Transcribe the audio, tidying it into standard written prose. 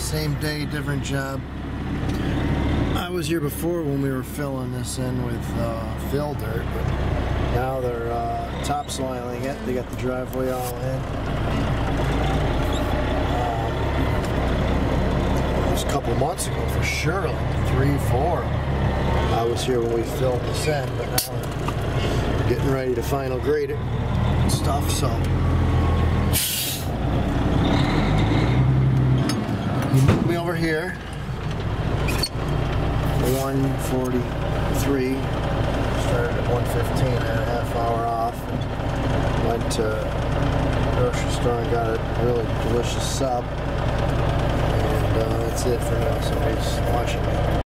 same day, different job. I was here before when we were filling this in with fill dirt, but now they're topsoiling it. They got the driveway all in. It was a couple months ago for sure, like 3, 4. I was here when we filled this in, but now we're getting ready to final grade it and stuff, so. You moved me over here. 1:43. Started at 1:15. I had a half hour off. And went to the grocery store and got a really delicious sub. And that's it for now. Somebody's watching me.